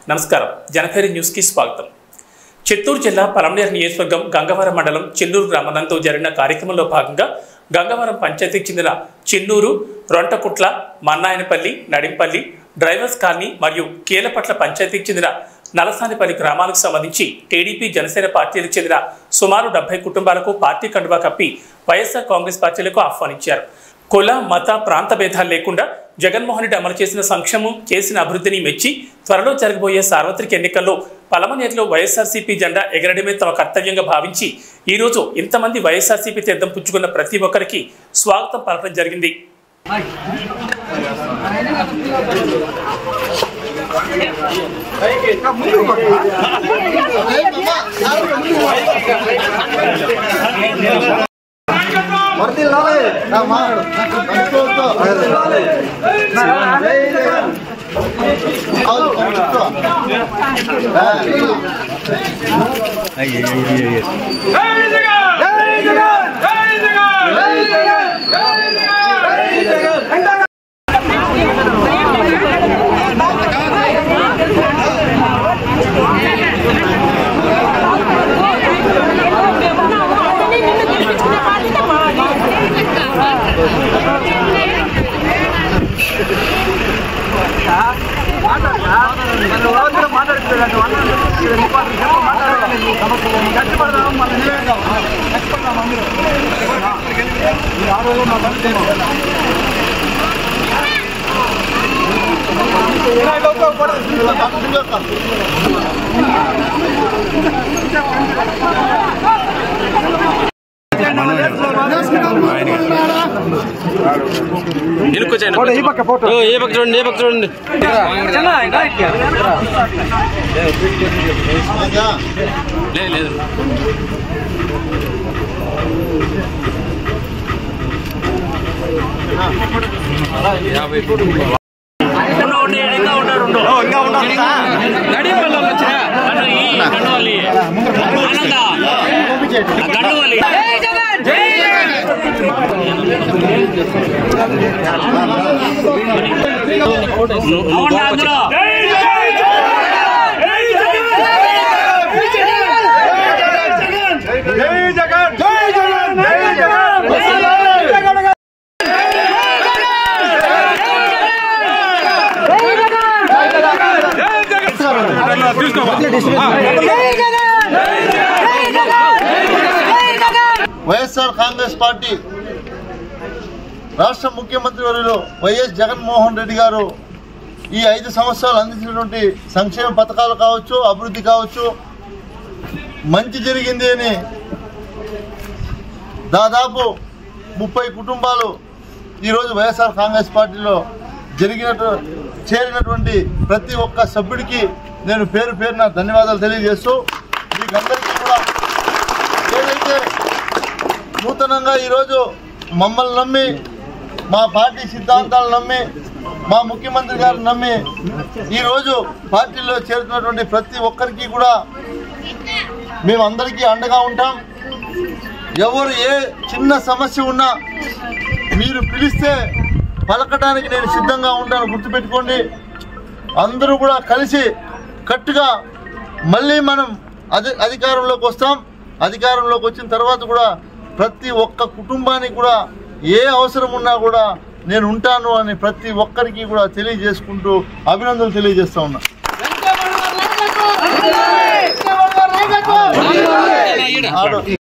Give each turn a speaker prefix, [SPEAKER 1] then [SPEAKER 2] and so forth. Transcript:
[SPEAKER 1] నమస్కారం జనఫేరి న్యూస్ కి స్వాగతం। చిత్తూరు జిల్లా పలమనేరు నియోజకవర్గం గంగవరం మండలం చెన్నూరు గ్రామంలో జరిగిన కార్యక్రమంలో భాగంగా గంగవరం పంచాయతీకి చెందిన చెన్నూరు, రొంటకుట్ల, మన్నాయనపల్లి, నడింపల్లి, డ్రైవర్స్ కాలనీ మరియు కీలపట్ల పంచాయతీకి చెందిన నలసానిపల్లి గ్రామాలకు సంబంధించి టీడీపీ, జనసేన పార్టీలకు చెందిన సుమారు 70 కుటుంబాలకు పార్టీ కండువా కప్పి వైఎస్ఆర్ కాంగ్రెస్ పార్టీలకు ఆహ్వానించారు। కుల, మత, ప్రాంత భేదాలు లేకుండా జగన్మోహన్ రెడ్డి అమలు చేసిన సంక్షేమం, చేసిన అభివృద్ధిని మెచ్చి త్వరలో జరగబోయే సార్వత్రిక ఎన్నికల్లో పలమనేరులో వైఎస్ఆర్సీపీ జెండా ఎగరడమే తమ కర్తవ్యంగా భావించి ఈ రోజు ఇంతమంది వైఎస్ఆర్సీపీ తీర్థం పుచ్చుకున్న ప్రతి ఒక్కరికి స్వాగతం పలకడం జరిగింది।
[SPEAKER 2] వైఎస్ఆర్ కాంగ్రెస్ పార్టీ రాష్ట్ర ముఖ్యమంత్రి వర్యులు వైఎస్ జగన్మోహన్ రెడ్డి గారు ఈ 5 సంవత్సరాలు అందించినటువంటి సంక్షేమ పథకాలు కావచ్చు, అభివృద్ధి కావచ్చు, మంచి జరిగింది అని దాదాపు 30 కుటుంబాలు ఈరోజు వైఎస్ఆర్ కాంగ్రెస్ పార్టీలో చేరినటువంటి ప్రతి ఒక్క సభ్యుడికి నేను పేరు పేరున ధన్యవాదాలు తెలియజేస్తూ, మీకందరికీ కూడా ఏదైతే నూతనంగా ఈరోజు మమ్మల్ని నమ్మి, మా పార్టీ సిద్ధాంతాలు నమ్మి, మా ముఖ్యమంత్రి గారు నమ్మి ఈరోజు పార్టీలో చేరుతున్నటువంటి ప్రతి ఒక్కరికి కూడా మేమందరికీ అండగా ఉంటాం। ఎవరు ఏ చిన్న సమస్య ఉన్నా మీరు పిలిస్తే పలకడానికి నేను సిద్ధంగా ఉంటాను, గుర్తుపెట్టుకోండి। అందరూ కూడా కలిసి కట్టుగా మళ్ళీ మనం అధికారంలోకి వస్తాం। అధికారంలోకి వచ్చిన తర్వాత కూడా ప్రతి ఒక్క కుటుంబానికి కూడా ఏ అవసరం ఉన్నా కూడా నేను ఉంటాను అని ప్రతి ఒక్కరికి కూడా తెలియజేసుకుంటూ అభినందనలు తెలియజేస్తా ఉన్నా।